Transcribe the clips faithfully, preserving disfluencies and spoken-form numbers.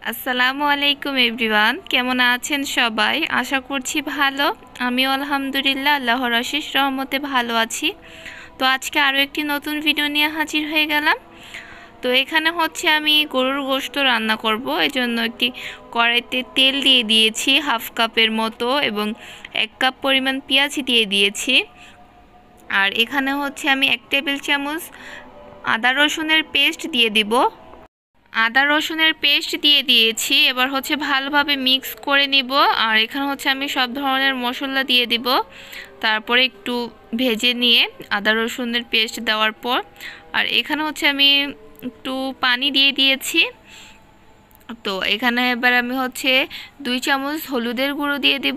আসসালামু আলাইকুম এভরিওয়ান, কেমন আছেন সবাই? আশা করছি ভালো। আমিও আলহামদুলিল্লাহ আল্লাহর অশেষ রহমতে ভালো আছি। তো আজকে আরও একটি নতুন ভিডিও নিয়ে হাজির হয়ে গেলাম। তো এখানে হচ্ছে আমি গরুর গোশত রান্না করব, এজন্য একটি কড়াইতে তেল দিয়ে দিয়েছি হাফ কাপের মতো এবং এক কাপ পরিমাণ পেঁয়াজ দিয়ে দিয়েছি। আর এখানে হচ্ছে আমি এক টেবিল চামচ আদা রসুনের পেস্ট দিয়ে দিব। আদা রসুনের পেস্ট দিয়ে দিয়েছি। এবার হচ্ছে ভালোভাবে মিক্স করে নিব। আর এখানে হচ্ছে আমি সব ধরনের মশলা দিয়ে দিব। তারপরে একটু ভেজে নিয়ে আদা রসুনের পেস্ট দেওয়ার পর আর এখানে হচ্ছে আমি একটু পানি দিয়ে দিয়েছি। তো এখানে এবার আমি হচ্ছে দুই চামচ হলুদের গুঁড়ো দিয়ে দিব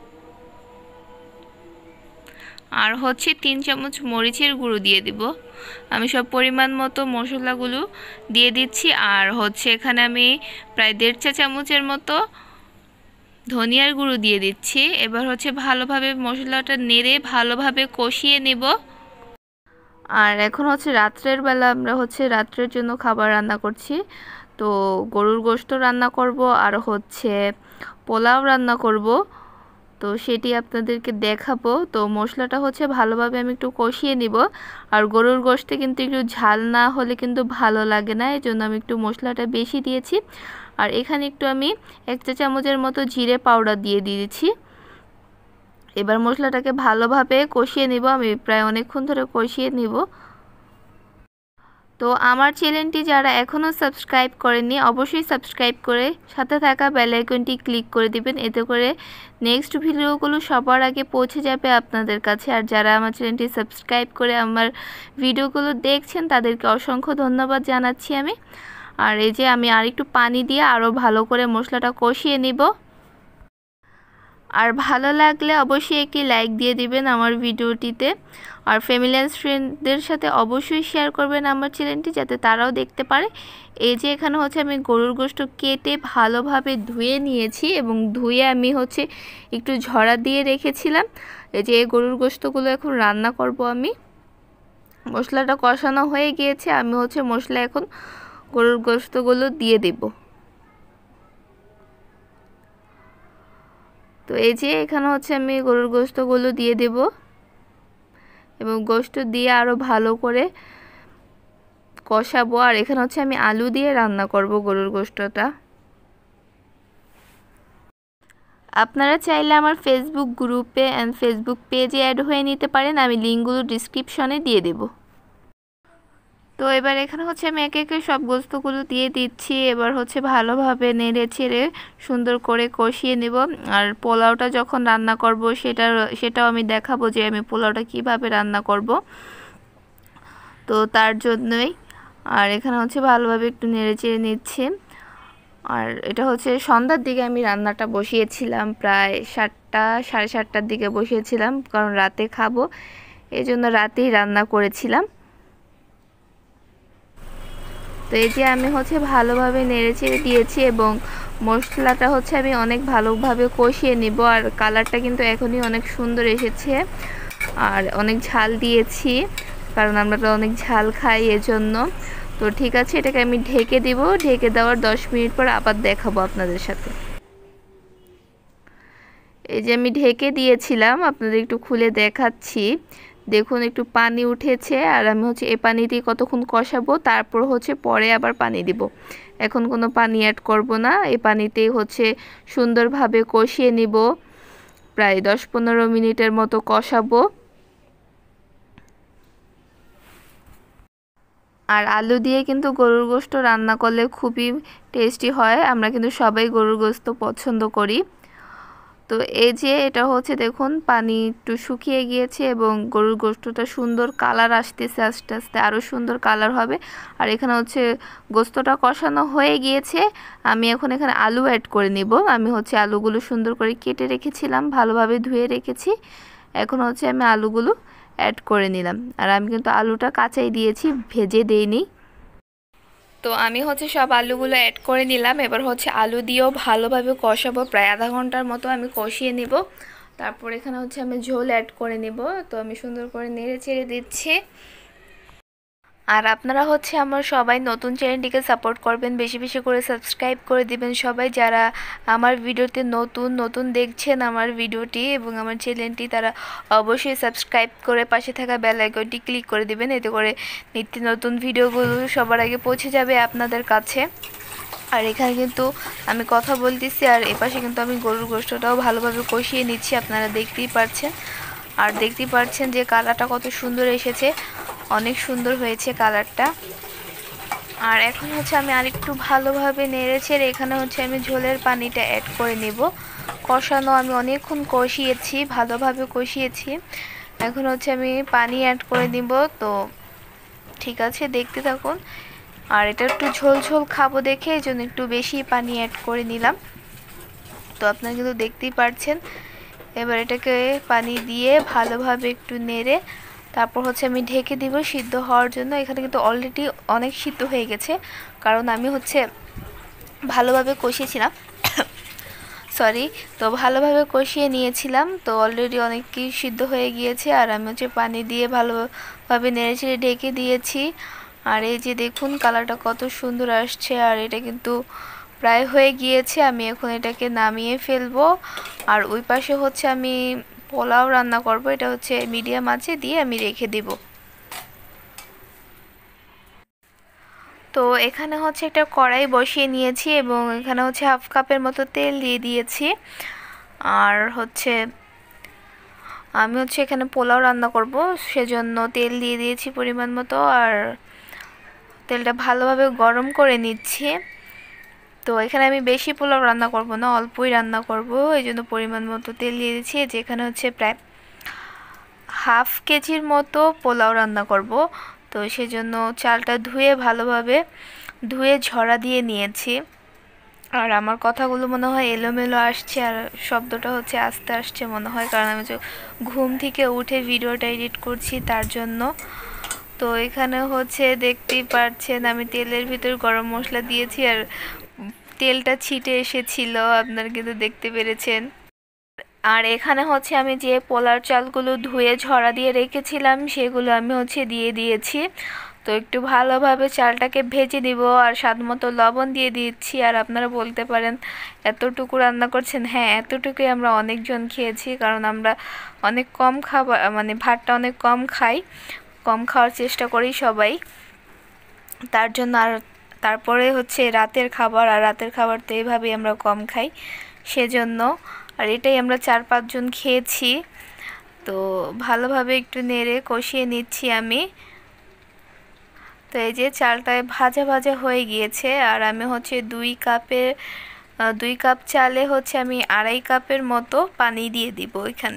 আর হচ্ছে তিন চামচ মরিচের গুঁড়ো দিয়ে দিব। আমি সব পরিমাণ মতো মশলাগুলো দিয়ে দিচ্ছি। আর হচ্ছে এখানে আমি প্রায় দেড় চা চামচের মতো ধনিয়ার গুঁড়ো দিয়ে দিচ্ছি। এবার হচ্ছে ভালোভাবে মশলাটা নেড়ে ভালোভাবে কষিয়ে নেব। আর এখন হচ্ছে রাত্রের বেলা আমরা হচ্ছে রাত্রের জন্য খাবার রান্না করছি। তো গরুর গোশত রান্না করব আর হচ্ছে পোলাও রান্না করব। তো সেটি আপনাদেরকে দেখাবো। তো মশলাটা হচ্ছে ভালোভাবে আমি একটু কষিয়ে নিব। আর গরুর গোশতে কিন্তু একটু ঝাল না হলে কিন্তু ভালো লাগে না, এই জন্য আমি একটু মশলাটা বেশি দিয়েছি। আর এখানে একটু আমি এক চা চামচের মতো জিরে পাউডার দিয়ে দিয়েছি। এবার মশলাটাকে ভালোভাবে কষিয়ে নিব। আমি প্রায় অনেকক্ষণ ধরে কষিয়ে নিব। তো আমার চ্যানেলটি যারা এখনও সাবস্ক্রাইব করেননি অবশ্যই সাবস্ক্রাইব করে সাথে থাকা বেল আইকনটি ক্লিক করে দিবেন, এতে করে নেক্সট ভিডিওগুলো সবার আগে পৌঁছে যাবে আপনাদের কাছে। আর যারা আমার চ্যানেলটি সাবস্ক্রাইব করে আমার ভিডিওগুলো দেখছেন তাদেরকে অসংখ্য ধন্যবাদ জানাচ্ছি আমি। আর এই যে আমি আর একটু পানি দিয়ে আরও ভালো করে মশলাটা কষিয়ে নিব। আর ভালো লাগলে অবশ্যই একটি লাইক দিয়ে দিবেন আমার ভিডিওটিতে। আর ফ্যামিলি অ্যান্ড ফ্রেন্ডদের সাথে অবশ্যই শেয়ার করবেন আমার চ্যানেলটি, যাতে তারাও দেখতে পারে। এই যে এখানে হচ্ছে আমি গরুর গোশত কেটে ভালোভাবে ধুয়ে নিয়েছি এবং ধুয়ে আমি হচ্ছে একটু ঝরা দিয়ে রেখেছিলাম। এই যে গরুর গোশতগুলো এখন রান্না করব আমি। মশলাটা কষানো হয়ে গিয়েছে, আমি হচ্ছে মশলা এখন গরুর গোশতগুলো দিয়ে দেব। তো এই যে এখানে হচ্ছে আমি গরুর গোশতগুলো দিয়ে দেব এবং গোশত দিয়ে আরও ভালো করে কষাবো। আর এখানে হচ্ছে আমি আলু দিয়ে রান্না করব গরুর গোশতটা। আপনারা চাইলে আমার ফেসবুক গ্রুপে অ্যান্ড ফেসবুক পেজে অ্যাড হয়ে নিতে পারেন, আমি লিঙ্কগুলো ডিসক্রিপশনে দিয়ে দেব। তো এবার এখানে হচ্ছে আমি একে একে সব গোস্তগুলো দিয়ে দিচ্ছি। এবার হচ্ছে ভালোভাবে নেড়ে ছেড়ে সুন্দর করে কষিয়ে নেব। আর পোলাওটা যখন রান্না করব সেটা সেটাও আমি দেখাবো যে আমি পোলাওটা কিভাবে রান্না করব। তো তার জন্যই আর এখানে হচ্ছে ভালোভাবে একটু নেড়ে চেড়ে নিচ্ছি। আর এটা হচ্ছে সন্ধ্যার দিকে আমি রান্নাটা বসিয়েছিলাম, প্রায় সাতটা সাড়ে সাতটার দিকে বসিয়েছিলাম, কারণ রাতে খাবো এই জন্য রাতেই রান্না করেছিলাম। তো এই যে আমি হচ্ছে ভালোভাবে নেড়ে চেড়ে দিয়েছি এবং মশলাটা হচ্ছে আমি অনেক ভালোভাবে কষিয়ে নিব। আর কালারটা কিন্তু এখনই অনেক সুন্দর এসেছে। আর অনেক ঝাল দিয়েছি, কারণ আমরা তো অনেক ঝাল খাই এজন্য। তো ঠিক আছে, এটাকে আমি ঢেকে দিব। ঢেকে দেওয়ার দশ মিনিট পর আবার দেখাবো আপনাদের সাথে। এই যে আমি ঢেকে দিয়েছিলাম, আপনাদের একটু খুলে দেখাচ্ছি। দেখুন একটু পানি উঠেছে। আর আমি হচ্ছে এই পানি দিয়ে কতক্ষণ কষাবো, তারপর হচ্ছে পরে আবার পানি দিব। এখন কোনো পানি অ্যাড করব না, এই পানিতেই হচ্ছে সুন্দরভাবে কষিয়ে নিব। প্রায় দশ পনেরো মিনিটের মতো কষাবো। আর আলু দিয়ে কিন্তু গরুর গোশত রান্না করলে খুবই টেস্টি হয়। আমরা কিন্তু সবাই গরুর গোশত পছন্দ করি। তো এই যে এটা হচ্ছে দেখুন পানি একটু শুকিয়ে গিয়েছে এবং গরুর গোশতটা সুন্দর কালার আসতেছে, আস্তে আস্তে আরও সুন্দর কালার হবে। আর এখানে হচ্ছে গোশতটা কষানো হয়ে গিয়েছে। আমি এখন এখানে আলু অ্যাড করে নিব। আমি হচ্ছে আলুগুলো সুন্দর করে কেটে রেখেছিলাম, ভালোভাবে ধুয়ে রেখেছি। এখন হচ্ছে আমি আলুগুলো অ্যাড করে নিলাম। আর আমি কিন্তু আলুটা কাঁচাই দিয়েছি, ভেজে দেইনি। তো আমি হচ্ছে সব আলুগুলো অ্যাড করে নিলাম। এবার হচ্ছে আলু দিয়েও ভালোভাবে কষাবো, প্রায় আধা ঘন্টার মতো আমি কষিয়ে নিব। তারপর এখানে হচ্ছে আমি ঝোল অ্যাড করে নিব। তো আমি সুন্দর করে নেড়ে চেড়ে দিচ্ছি। আর আপনারা হচ্ছে আমার সবাই নতুন চ্যানেলটিকে সাপোর্ট করবেন, বেশি বেশি করে সাবস্ক্রাইব করে দিবেন সবাই যারা আমার ভিডিওতে নতুন নতুন দেখছেন আমার ভিডিওটি এবং আমার চ্যানেলটি, তারা অবশ্যই সাবস্ক্রাইব করে পাশে থাকা বেল আইকনটি ক্লিক করে দিবেন, এতে করে নিত্য নতুন ভিডিওগুলো সবার আগে পৌঁছে যাবে আপনাদের কাছে। আর এখানে কিন্তু আমি কথা বলতেছি আর এপাশে কিন্তু আমি গরুর গোশতটাও ভালোভাবে কষিয়ে নিচ্ছি, আপনারা দেখতেই পাচ্ছেন। আর দেখতেই পাচ্ছেন যে কালারটা কত সুন্দর এসেছে, অনেক সুন্দর হয়েছে কালারটা। আর এখন হচ্ছে আমি আরেকটু ভালোভাবে নেড়েছে, এখানে হচ্ছে আমি ঝোলের পানিটা অ্যাড করে নেব। কষানো আমি অনেকক্ষণ কষিয়েছি, ভালোভাবে কষিয়েছি, এখন হচ্ছে আমি পানি অ্যাড করে দিব। তো ঠিক আছে, দেখতে থাকুন। আর এটা একটু ঝোল ঝোল খাবো দেখে এই জন্য একটু বেশি পানি অ্যাড করে নিলাম। তো আপনারা কিন্তু দেখতেই পাচ্ছেন। এবার এটাকে পানি দিয়ে ভালোভাবে একটু নেড়ে তারপর হচ্ছে আমি ঢেকে দিব সিদ্ধ হওয়ার জন্য। এখানে কিন্তু অলরেডি অনেক সিদ্ধ হয়ে গেছে, কারণ আমি হচ্ছে ভালোভাবে কষিয়েছিলাম সরি তো ভালোভাবে কষিয়ে নিয়েছিলাম, তো অলরেডি অনেক কি সিদ্ধ হয়ে গিয়েছে। আর আমি হচ্ছে পানি দিয়ে ভালোভাবে নেড়েচেড়ে ঢেকে দিয়েছি। আর এই যে দেখুন কালারটা কত সুন্দর আসছে, আর এটা কিন্তু প্রায় হয়ে গিয়েছে। আমি এখন এটাকে নামিয়ে ফেলবো। আর ওই পাশে হচ্ছে আমি পোলাও রান্না করব, এটা হচ্ছে মিডিয়াম আঁচে দিয়ে আমি রেখে দিব। তো এখানে হচ্ছে একটা কড়াই বসিয়ে নিয়েছি এবং এখানে হচ্ছে হাফ কাপের মতো তেল দিয়ে দিয়েছি। আর হচ্ছে আমি হচ্ছে এখানে পোলাও রান্না করব, সেজন্য তেল দিয়ে দিয়েছি পরিমাণ মতো। আর তেলটা ভালোভাবে গরম করে নিচ্ছি। তো এখানে আমি বেশি পোলাও রান্না করব না, অল্পই রান্না করব, এই জন্য পরিমাণ মতো তেল দিয়ে দিচ্ছি। যেখানে হচ্ছে প্রায় হাফ কেজির মতো পোলাও রান্না করব, তো সেজন্য চালটা ধুয়ে ভালোভাবে ধুয়ে ঝরা দিয়ে নিয়েছি। আর আমার কথাগুলো মনে হয় এলোমেলো আসছে আর শব্দটা হচ্ছে আস্তে আসছে মনে হয়, কারণ আমি যে ঘুম থেকে উঠে ভিডিওটা এডিট করছি তার জন্য। তো এখানে হচ্ছে দেখতেই পাচ্ছেন আমি তেলের ভিতর গরম মশলা দিয়েছি আর তেলটা ছিটে এসেছিল, আপনারা কিন্তু দেখতে পেরেছেন। আর এখানে হচ্ছে আমি যে পোলার চালগুলো ধুয়ে ঝরা দিয়ে রেখেছিলাম সেগুলো আমি হচ্ছে দিয়ে দিয়েছি। তো একটু ভালোভাবে চালটাকে ভেজে দিব আর স্বাদ মতো লবণ দিয়ে দিচ্ছি। আর আপনারা বলতে পারেন এতটুকু রান্না করছেন, হ্যাঁ এতটুকুই আমরা অনেকজন খেয়েছি, কারণ আমরা অনেক কম খাবার মানে ভাতটা অনেক কম খাই, কম খাওয়ার চেষ্টা করি সবাই, তার জন্য। আর তারপরে হচ্ছে রাতের খাবার, আর রাতের খাবার তো এইভাবেই আমরা কম খাই সেজন্য। আর এটাই আমরা চার পাঁচজন খেয়েছি। তো ভালোভাবে একটু নেড়ে কষিয়ে নিচ্ছি আমি। তো এই যে চালটায় ভাজা ভাজা হয়ে গিয়েছে। আর আমি হচ্ছে দুই কাপের দুই কাপ চালে হচ্ছে আমি আড়াই কাপের মতো পানি দিয়ে দিব এখানে।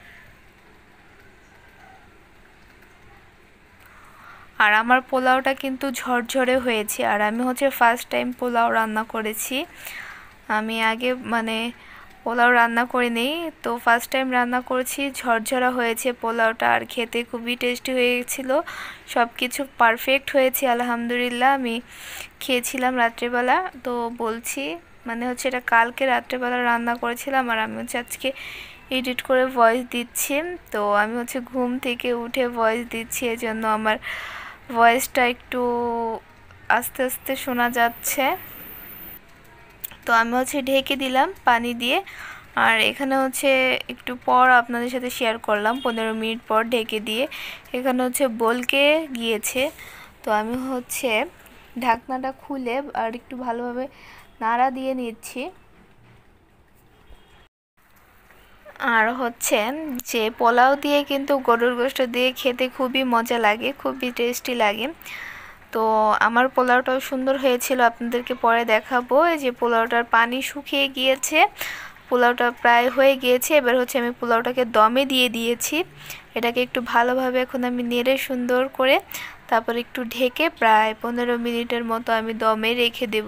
আর আমার পোলাওটা কিন্তু ঝরঝরে হয়েছে, আর আমি হচ্ছে ফার্স্ট টাইম পোলাও রান্না করেছি। আমি আগে মানে পোলাও রান্না করিনি, তো ফার্স্ট টাইম রান্না করেছি, ঝরঝরা হয়েছে পোলাওটা আর খেতে খুবই টেস্টি হয়েছিল, সব কিছু পারফেক্ট হয়েছে আলহামদুলিল্লাহ। আমি খেয়েছিলাম রাত্রেবেলা, তো বলছি মানে হচ্ছে এটা কালকে রাত্রেবেলা রান্না করেছিলাম আর আমি হচ্ছে আজকে এডিট করে ভয়েস দিচ্ছি। তো আমি হচ্ছে ঘুম থেকে উঠে ভয়েস দিচ্ছি, এজন্য আমার ভয়েসটা একটু আস্তে আস্তে শোনা যাচ্ছে। তো আমি হচ্ছে ঢেকে দিলাম পানি দিয়ে। আর এখানে হচ্ছে একটু পর আপনাদের সাথে শেয়ার করলাম পনেরো মিনিট পর ঢেকে দিয়ে, এখানে হচ্ছে বলকে গিয়েছে। তো আমি হচ্ছে ঢাকনাটা খুলে আর একটু ভালোভাবে নাড়া দিয়ে নিচ্ছি। আর হচ্ছে যে পোলাও দিয়ে কিন্তু গরুর গোশত দিয়ে খেতে খুবই মজা লাগে, খুবই টেস্টি লাগে। তো আমার পোলাওটাও সুন্দর হয়েছিল, আপনাদেরকে পরে দেখাবো। এই যে পোলাওটার পানি শুকিয়ে গিয়েছে, পোলাওটা প্রায় হয়ে গিয়েছে। এবার হচ্ছে আমি পোলাওটাকে দমে দিয়ে দিয়েছি, এটাকে একটু ভালোভাবে এখন আমি নেড়ে সুন্দর করে তারপর একটু ঢেকে প্রায় পনেরো মিনিটের মতো আমি দমে রেখে দেব।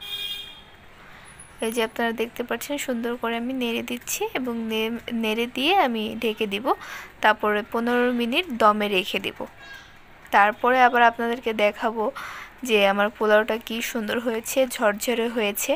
এই যে আপনারা দেখতে পাচ্ছেন সুন্দর করে আমি নেড়ে দিচ্ছি এবং নেড়ে দিয়ে আমি ঢেকে দিব, তারপরে পনেরো মিনিট দমে রেখে দেব। তারপরে আবার আপনাদেরকে দেখাবো যে আমার পোলাওটা কি সুন্দর হয়েছে, ঝরঝরে হয়েছে।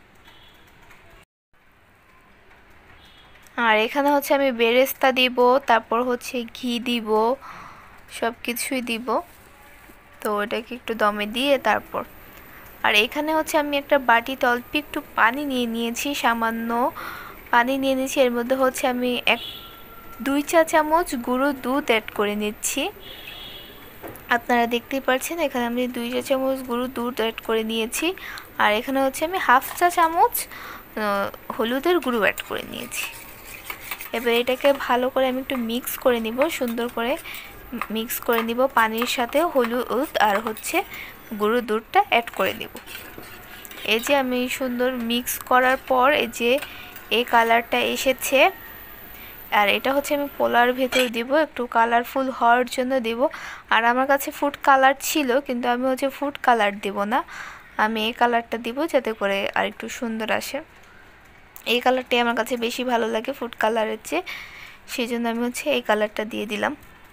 আর এখানে হচ্ছে আমি বেরেস্তা দিব, তারপর হচ্ছে ঘি দিব, সব কিছুই দিব। তো এটাকে একটু দমে দিয়ে তারপর, আর এখানে হচ্ছে আমি একটা বাটিতে অল্প একটু পানি নিয়ে নিয়েছি, সামান্য পানি নিয়ে নিয়েছি। এর মধ্যে হচ্ছে আমি এক দুই চা চামচ গুঁড়ো দুধ অ্যাড করে নিচ্ছি। আপনারা দেখতেই পাচ্ছেন এখানে আমি দুই চা চামচ গুঁড়ো দুধ অ্যাড করে নিয়েছি। আর এখানে হচ্ছে আমি হাফ চা চামচ হলুদের গুঁড়ো অ্যাড করে নিয়েছি। এবার এটাকে ভালো করে আমি একটু মিক্স করে নিব, সুন্দর করে মিক্স করে নিব পানির সাথে হলুদ আর হচ্ছে গুঁড়ো দুধটা অ্যাড করে নিব। এই যে আমি সুন্দর মিক্স করার পর এই যে এই কালারটা এসেছে, আর এটা হচ্ছে আমি পোলার ভেতর দিব, একটু কালারফুল হওয়ার জন্য দিব। আর আমার কাছে ফুড কালার ছিল, কিন্তু আমি হচ্ছে ফুড কালার দিব না, আমি এই কালারটা দিব যাতে করে আর একটু সুন্দর আসে। এই কালারটাই আমার কাছে বেশি ভালো লাগে ফুড কালারের চেয়ে, সেই জন্য আমি হচ্ছে এই কালারটা দিয়ে দিলাম।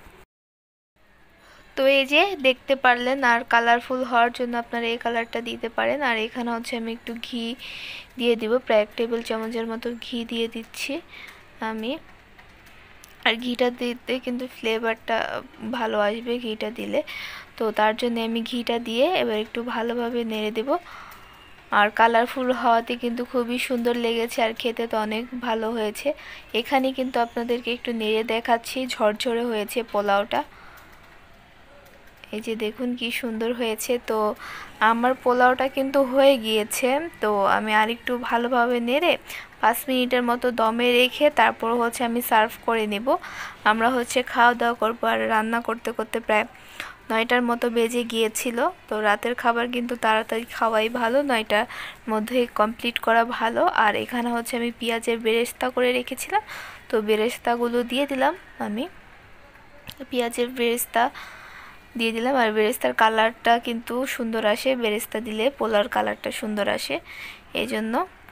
তো এই যে দেখতে পারলেন, আর কালারফুল হওয়ার জন্য আপনারা এই কালারটা দিতে পারেন। আর এখানে হচ্ছে আমি একটু ঘি দিয়ে দিব, প্রায় এক টেবিল চামচের মতো ঘি দিয়ে দিচ্ছি আমি। আর ঘিটা দিতে কিন্তু ফ্লেভারটা ভালো আসবে ঘিটা দিলে, তো তার জন্য আমি ঘিটা দিয়ে এবার একটু ভালোভাবে নেড়ে দেব। আর কালারফুল হওয়াতে কিন্তু খুবই সুন্দর লেগেছে, আর খেতে তো অনেক ভালো হয়েছে। এখানে কিন্তু আপনাদেরকে একটু নেড়ে দেখাচ্ছি, ঝরঝরে হয়েছে পোলাওটা। এই যে দেখুন কি সুন্দর হয়েছে। তো আমার পোলাওটা কিন্তু হয়ে গিয়েছে, তো আমি আরেকটু ভালোভাবে নেড়ে পাঁচ মিনিটের মতো দমে রেখে তারপর হচ্ছে আমি সার্ভ করে নেব। আমরা হচ্ছে খাওয়া দাওয়া করবো, আর রান্না করতে করতে প্রায় নয়টার মতো বেজে গিয়েছিল। তো রাতের খাবার কিন্তু তাড়াতাড়ি খাওয়াই ভালো, নয়টার মধ্যে কমপ্লিট করা ভালো। আর এখানে হচ্ছে আমি পেঁয়াজের বেরেস্তা করে রেখেছিলাম, তো বেরেস্তাগুলো দিয়ে দিলাম আমি, পেঁয়াজের বেরেস্তা দিয়ে দিলাম। আর বেরেস্তার কালারটা কিন্তু সুন্দর আসে, বেরেস্তা দিলে পোলার কালারটা সুন্দর আসে এই জন্য।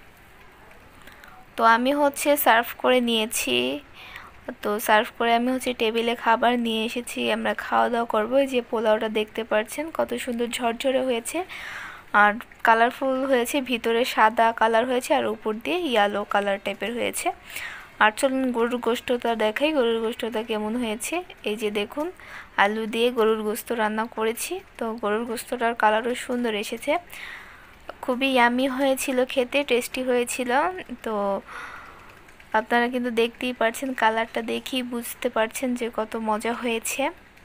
তো আমি হচ্ছে সার্ভ করে নিয়েছি, তো সার্ভ করে আমি হচ্ছে টেবিলে খাবার নিয়ে এসেছি, আমরা খাওয়া দাওয়া করবো। এই যে পোলাওটা দেখতে পাচ্ছেন কত সুন্দর ঝরঝরে হয়েছে, আর কালারফুল হয়েছে, ভিতরে সাদা কালার হয়েছে আর উপর দিয়ে ইয়েলো কালার টাইপের হয়েছে। আর চলুন গরুর গোশতটা দেখাই, গরুর গোশতটা কেমন হয়েছে। এই যে দেখুন আলু দিয়ে গরুর গোশত রান্না করেছি, তো গরুর গোশতটার কালারও সুন্দর এসেছে, খুবই ইয়ামি হয়েছিল, খেতে টেস্টি হয়েছিল। তো আপনারা কিন্তু দেখতেই পাচ্ছেন, কালারটা দেখেই বুঝতে পারছেন যে কত মজা হয়েছে।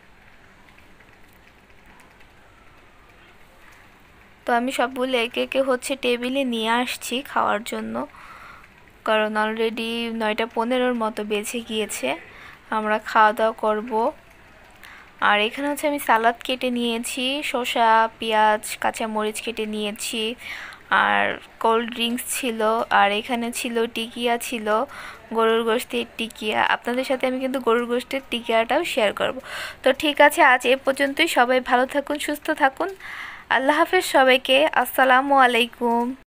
তো আমি সবগুলো একে একে হচ্ছে টেবিলে নিয়ে আসছি খাওয়ার জন্য, কারণ অলরেডি নয়টা পনেরোর মতো বেজে গিয়েছে, আমরা খাওয়া দাওয়া করব। আর এখানে হচ্ছে আমি সালাদ কেটে নিয়েছি, শসা পেঁয়াজ কাঁচামরিচ কেটে নিয়েছি, আর কোল্ড ড্রিঙ্কস ছিল, আর এখানে ছিল টিকিয়া, ছিল গরুর গোশতের টিকিয়া। আপনাদের সাথে আমি কিন্তু গরুর গোশতের টিকিয়াটাও শেয়ার করব। তো ঠিক আছে, আজ এ পর্যন্তই। সবাই ভালো থাকুন, সুস্থ থাকুন, আল্লাহ হাফেজ সবাইকে, আসসালামু আলাইকুম।